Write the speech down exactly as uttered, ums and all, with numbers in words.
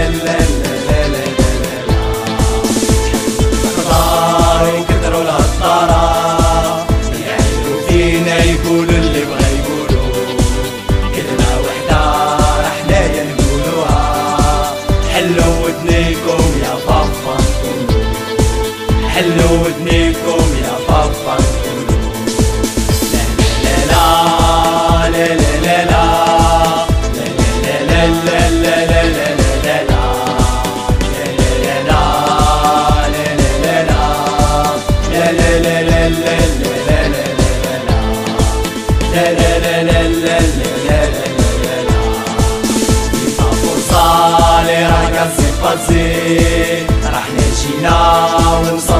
لا لا لا لا كتار وكتروا الهضارة يعيدوا فينا يقولوا اللي بغا يقولوا كلمة وحدة راه حنايا نقولوها حلوا ودنيكم يا بابا حلوا ودنيكم يا بابا لا لا لا لا لا راح نجينا ونصل